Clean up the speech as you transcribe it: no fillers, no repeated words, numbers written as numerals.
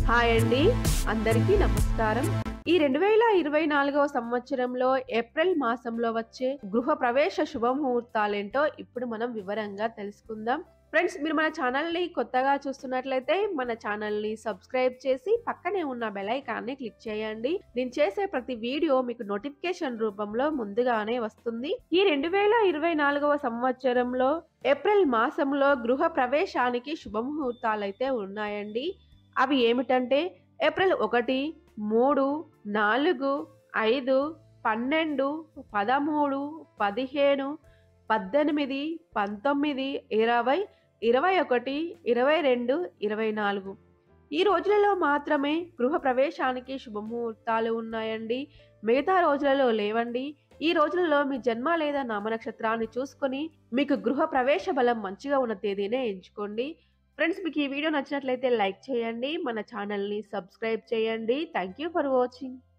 Hi అండి. అందరికీ నమస్కారం. ఈ 2024వ సంవత్సరంలో ఏప్రిల్ మాసంలో వచ్చే గృహ ప్రవేశ శుభముహూర్తాలేంటో ఇప్పుడు మనం వివరంగా తెలుసుకుందాం. ఫ్రెండ్స్, మీరు మన ఛానల్‌ని కొత్తగా చూస్తున్నట్లయితే మన ఛానల్‌ని సబ్స్క్రైబ్ చేసి పక్కనే ఉన్న బెల్ ఐకాన్‌ని క్లిక్ చేయండి. నేను చేసే ప్రతి వీడియో మీకు నోటిఫికేషన్ రూపంలో ముందుగానే వస్తుంది. ఈ 2024వ సంవత్సరంలో ఏప్రిల్ మాసంలో గృహ ప్రవేశానికి శుభముహూర్తాలైతే ఉన్నాయండి. అవి ఏమిటంటే ఏప్రిల్ 1, 3, 4, 5, 12, 13, 15, 18, 19, 20, 21, 22, 24 ఈ రోజులలో మాత్రమే గృహ ప్రవేశానికి శుభముహూర్తాలు ఉన్నాయండి. మిగతా రోజులలో లేవండి. ఈ రోజులలో మీ జన్మ లేదా నామనక్షత్రాన్ని చూసుకొని మీకు గృహ ప్రవేశ బలం మంచిగా ఉన్న తేదీనే ఎంచుకోండి. ఫ్రెండ్స్, మీకు ఈ వీడియో నచ్చినట్లయితే లైక్ చేయండి. మన ఛానల్‌ని సబ్స్క్రైబ్ చేయండి. Thank you for watching.